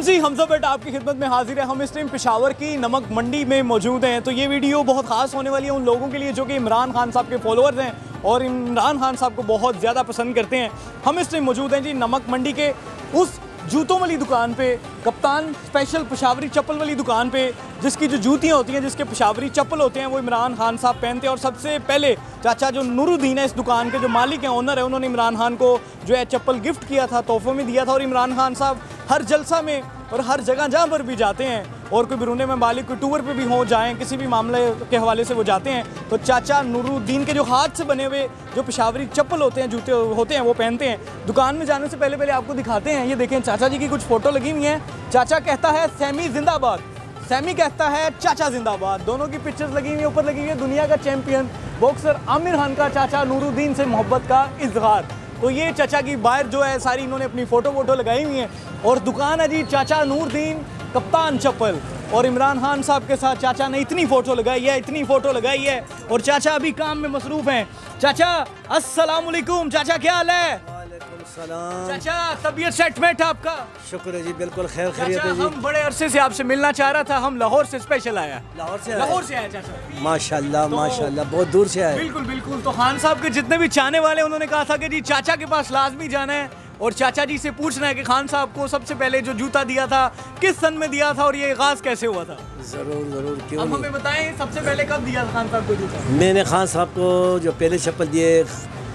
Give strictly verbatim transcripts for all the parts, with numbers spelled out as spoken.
शम्सी हमजा बेटा आपकी खिदमत में हाजिर है। हम इस टाइम पेशावर की नमक मंडी में मौजूद हैं। तो ये वीडियो बहुत ख़ास होने वाली है उन लोगों के लिए जो कि इमरान खान साहब के फॉलोअर्स हैं और इमरान खान साहब को बहुत ज़्यादा पसंद करते हैं। हम इस टाइम मौजूद हैं जी नमक मंडी के उस जूतों वाली दुकान पे, कप्तान स्पेशल पेशावरी चप्पल वाली दुकान पे, जिसकी जो जूतियाँ होती हैं, जिसके पेशावरी चप्पल होते हैं, वो इमरान खान साहब पहनते हैं। और सबसे पहले चाचा जो नूरुद्दीन है, इस दुकान के जो मालिक हैं, ओनर है, उन्होंने इमरान खान को जो है चप्पल गिफ्ट किया था, तोहफे में दिया था। और इमरान खान साहब हर जलसा में और हर जगह जहाँ पर भी जाते हैं और कोई बिरूने में मालिक कोई टूर पे भी हो जाएं, किसी भी मामले के हवाले से वो जाते हैं, तो चाचा नूरुद्दीन के जो हाथ से बने हुए जो पेशावरी चप्पल होते हैं, जूते होते हैं, वो पहनते हैं। दुकान में जाने से पहले पहले आपको दिखाते हैं, ये देखें चाचा जी की कुछ फ़ोटो लगी हुई हैं। चाचा कहता है सैमी जिंदाबाद, सैमी कहता है चाचा जिंदाबाद। दोनों की पिक्चर्स लगी हुई है, ऊपर लगी हुई है दुनिया का चैम्पियन बॉक्सर आमिर खान का चाचा नूरुद्दीन से मोहब्बत का इजहार। तो ये चाचा की बाहर जो है सारी इन्होंने अपनी फ़ोटो वोटो लगाई हुई हैं। और दुकान है जी चाचा नूरुद्दीन कप्तान चप्पल। और इमरान खान साहब के साथ चाचा ने इतनी फ़ोटो लगाई है, इतनी फ़ोटो लगाई है। और चाचा अभी काम में मसरूफ़ हैं। चाचा अस्सलाम वालेकुम। चाचा क्या हाल है? वालेकुम सलाम। चाचा तबीयत सेटमेंट आपका? शुक्र है जी, बिल्कुल खैर खैरियत है जी। हम बड़े अरसे से आपसे मिलना चाह रहा था, हम लाहौर से स्पेशल आया। लाहौर से लाहौर से आया चाचा? माशाल्लाह तो, माशाल्लाह बहुत दूर से आए। बिल्कुल बिल्कुल। तो खान साहब के जितने भी चाहने वाले, उन्होंने कहा था कि जी चाचा के पास लाजमी जाना है और चाचा जी से पूछना है कि खान साहब को सबसे पहले जो जूता दिया था किस सन में दिया था और ये आगाज़ कैसे हुआ था। जरूर जरूर, क्यों अब हमें बताएं सबसे पहले कब दिया था खान साहब को जूता? मैंने खान साहब को जो पहले चप्पल दिए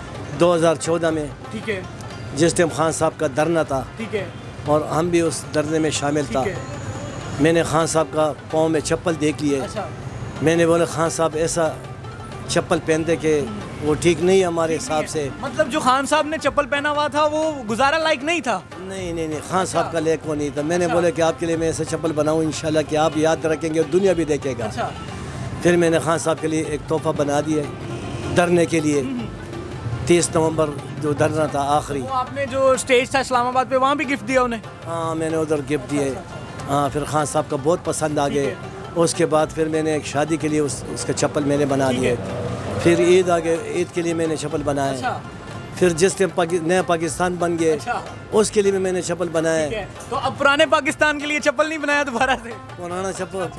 दो हज़ार चौदह में, ठीक है, जिस टाइम खान साहब का धरना था, ठीक है, और हम भी उस धरने में शामिल था। मैंने खान साहब का पाँव में चप्पल देख लिए। अच्छा। मैंने बोला खान साहब ऐसा चप्पल पहनते कि वो ठीक नहीं है हमारे हिसाब से। मतलब जो खान साहब ने चप्पल पहना हुआ था वो गुजारा लायक नहीं था? नहीं नहीं नहीं, खान साहब का लेक वो नहीं था। मैंने बोला कि आपके लिए मैं ऐसे चप्पल बनाऊं इंशाल्लाह कि आप याद रखेंगे और दुनिया भी देखेगा। अच्छा। फिर मैंने खान साहब के लिए एक तोहफा बना दिया धरने के लिए। तीस नवंबर जो धरना था आखिरी, वो आपने जो स्टेज था इस्लामाबाद पे, वहाँ भी गिफ्ट दिया उन्हें? हाँ मैंने उधर गिफ्ट दिए। हाँ फिर खान साहब का बहुत पसंद आ गए। उसके बाद फिर मैंने एक शादी के लिए उस उसके चप्पल मैंने बना दिए। फिर ईद आ गए, ईद के लिए मैंने चप्पल बनाए। अच्छा। फिर जिस टाइम पाकि, नया पाकिस्तान बन गए, अच्छा। उसके लिए भी मैंने चप्पल बनाए। तो अब पुराने पाकिस्तान के लिए चप्पल नहीं बनाया दोबारा से? पुराना चप्पल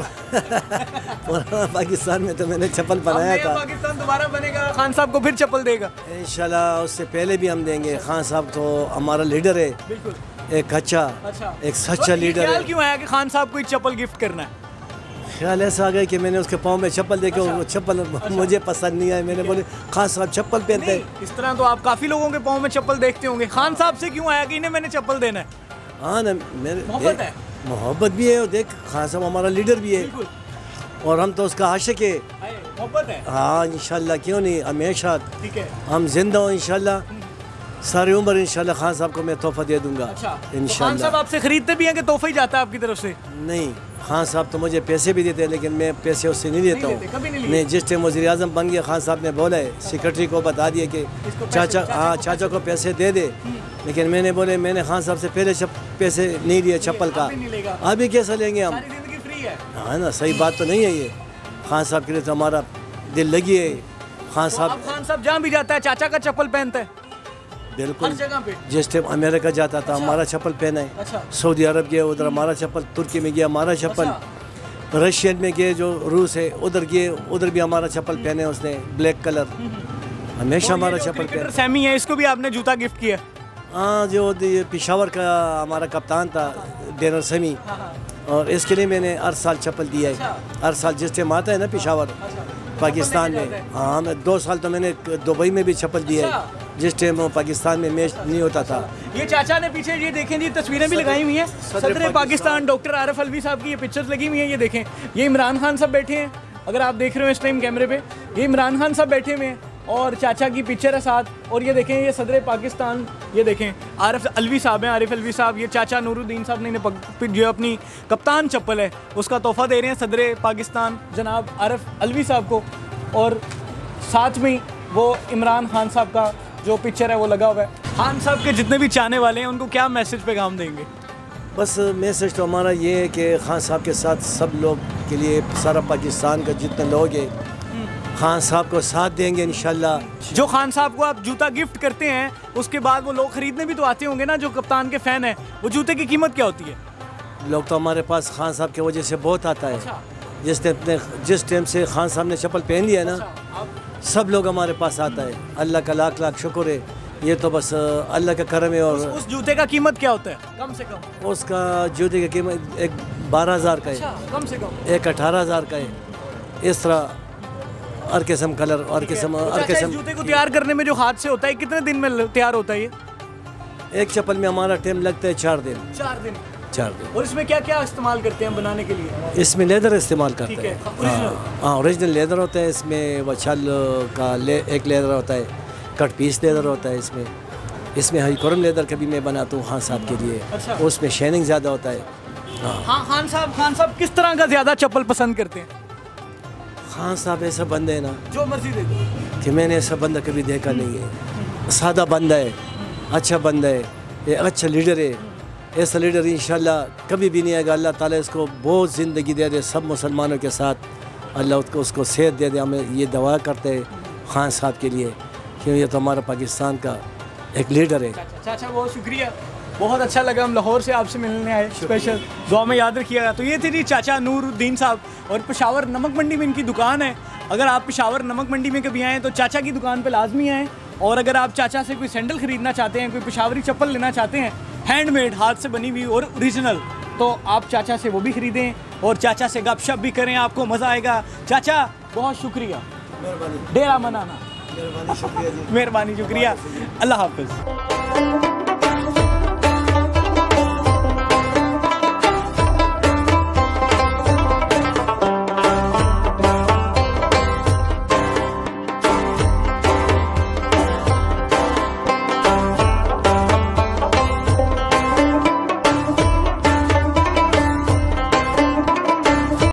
पुराना पाकिस्तान में तो मैंने चप्पल बनाया था। पाकिस्तान दोबारा बनेगा, खान साहब को फिर चप्पल देगा इंशाल्लाह। उससे पहले भी हम देंगे। खान साहब तो हमारा लीडर है, बिल्कुल एक अच्छा, अच्छा, एक सच्चा लीडर है। ख्याल क्यों आया कि खान साहब को चप्पल गिफ्ट करना है? ख्याल ऐसा आ गया कि मैंने उसके पाँव में चप्पल देखे। अच्छा। वो चप्पल अच्छा। मुझे पसंद नहीं आई। मैंने बोले खान साहब चप्पल पहनते हैं। इस तरह तो आप काफ़ी लोगों के पाँव में चप्पल देखते होंगे। खान साहब से क्यों आया कि इन्हें मैंने चप्पल देना है? हाँ ना, मेरे मोहब्बत है, मोहब्बत भी है। और देख खान साहब हमारा लीडर भी है और हम तो उसका आशिक है। मोहब्बत है। हाँ इंशाल्लाह, क्यों नहीं, हमेशा ठीक है, हम जिंदा हो इंशाल्लाह। सारी उम्र इंशाल्लाह खान साहब को मैं तोहफा दे दूंगा। अच्छा। इंशाल्लाह। तो खान साहब आपसे खरीदते भी हैं कि तोहफा ही जाता है आपकी तरफ से? नहीं, खान साहब तो मुझे पैसे भी देते हैं, लेकिन मैं पैसे उससे नहीं देता हूँ। नहीं, नहीं, जिस टाइम वज़ीर आज़म बन गया खान साहब ने बोला है, सेक्रेटरी को बता दिया कि चाचा, हाँ चाचा को पैसे दे दे। लेकिन मैंने बोले मैंने खान साहब से पहले पैसे नहीं लिए चप्पल का, अभी कैसे लेंगे हम? हाँ ना, सही बात तो नहीं है ये। खान साहब के लिए तो हमारा दिल लगी है। खान साहब खान साहब जहाँ भी जाता है चाचा का चप्पल पहनता है बिल्कुल। हर जगह पे। जिस टाइम अमेरिका जाता था हमारा चप्पल पहना है। अच्छा। सऊदी सऊदी अरब गया उधर हमारा चप्पल, तुर्की में गया हमारा चप्पल, रशियन में गए जो रूस है उधर गए उधर भी हमारा चप्पल पहने उसने, ब्लैक कलर, हमेशा हमारा चप्पल पहने। सैमी है, इसको भी आपने जूता गिफ्ट किया? हाँ, जो पेशावर का हमारा कप्तान था डेनर समी, और इसके लिए मैंने हर साल चप्पल दिया है। हर साल जिस टाइम आता है ना पेशावर पाकिस्तान में, हाँ मैं दो साल तो मैंने दुबई में भी चप्पल दिया है जिस टाइम पाकिस्तान में मैच नहीं होता था। ये चाचा ने पीछे ये देखें जी तस्वीरें भी लगाई हुई हैं, सदर पाकिस्तान डॉक्टर आरिफ अलवी साहब की ये पिक्चर्स लगी हुई हैं। ये देखें, ये इमरान खान साहब बैठे हैं, अगर आप देख रहे हो इस टाइम कैमरे पे, ये इमरान खान साहब बैठे हुए हैं और चाचा की पिक्चर है साथ। और ये देखें, ये सदर पाकिस्तान, ये देखें आरिफ अलवी साहब हैं, आरिफ अलवी साहब। ये चाचा नूरुद्दीन साहब ने जो अपनी कप्तान चप्पल है उसका तोहफा दे रहे हैं सदर पाकिस्तान जनाब आरिफ अलवी साहब को। और साथ में वो इमरान खान साहब का जो पिक्चर है वो लगा हुआ है। खान साहब के जितने भी चाहने वाले हैं उनको क्या मैसेज पैगाम देंगे? बस मैसेज तो हमारा ये है कि खान साहब के साथ सब लोग के लिए, सारा पाकिस्तान का जितने लोग हैं खान साहब को साथ देंगे इंशाल्लाह। जो खान साहब को आप जूता गिफ्ट करते हैं उसके बाद वो लोग खरीदने भी तो आते होंगे ना, जो कप्तान के फ़ैन हैं, वो जूते की कीमत क्या होती है? लोग तो हमारे पास खान साहब की वजह से बहुत आता है। अच्छा। जिस टाइम जिस टाइम से खान साहब ने चप्पल पहन लिया है ना, अच्छा, आप सब लोग हमारे पास आता है। अल्लाह का लाख लाख शुक्र है, ये तो बस अल्लाह का करम है। और उस जूते का कीमत क्या होता है कम से कम? उसका जूते की कीमत एक बारह हज़ार का है, अच्छा, कम से कम एक अठारह हज़ार का है। इस तरह हर किस्म कलर और किस्म तो हर चाचा, इस किस्म। जूते को तैयार करने में जो हाथ से होता है कितने दिन में ल- तैयार होता है ये? एक चप्पल में हमारा टाइम लगता है चार दिन चार दिन। चार दिन और इसमें क्या क्या इस्तेमाल करते हैं बनाने के लिए? इसमें लेदर इस्तेमाल करते ठीक हैं। है, original? हाँ हाँ, ओरिजिनल लेदर होता है इसमें। वो छल का ले, एक लेदर होता है, कट पीस लेदर होता है इसमें। इसमें हरीकुरम लेदर कभी मैं बनाता हूँ खान साहब के लिए। अच्छा। उसमें शाइनिंग ज़्यादा होता है। हाँ, हाँ, खान साहब खान साहब किस तरह का ज्यादा चप्पल पसंद करते हैं? खान साहब ऐसा बंदा है ना जो मर्जी दे दो। कि मैंने ऐसा बंदा कभी देखा नहीं है। सादा बंदा है, अच्छा बंदा है, ये अच्छा लीडर है। ऐसा लीडर इंशाल्लाह कभी भी नहीं आएगा। अल्लाह ताला इसको बहुत ज़िंदगी दे दे सब मुसलमानों के साथ। अल्लाह उसको उसको सेहत दे दे। हमें ये दुआ करते हैं खान साहब के लिए, क्योंकि ये तो हमारा पाकिस्तान का एक लीडर है। चाचा चाचा बहुत शुक्रिया, बहुत अच्छा लगा। हम लाहौर से आपसे मिलने आए स्पेशल, दुआ में याद रखिएगा। तो ये थे जी चाचा नूरुद्दीन साहब, और पेशावर नमक मंडी में इनकी दुकान है। अगर आप पेशावर नमक मंडी में कभी आएँ तो चाचा की दुकान पे लाजमी आएँ। और अगर आप चाचा से कोई सैंडल खरीदना चाहते हैं, कोई पेशावरी चप्पल लेना चाहते हैं हैंडमेड, हाथ से बनी हुई और ओरिजिनल, तो आप चाचा से वो भी खरीदें और चाचा से गपशप भी करें, आपको मज़ा आएगा। चाचा बहुत शुक्रिया, मेहरबानी डेरा मनाना। मेहरबानी शुक्रिया जी। मेहरबानी शुक्रिया, अल्लाह हाफिज़।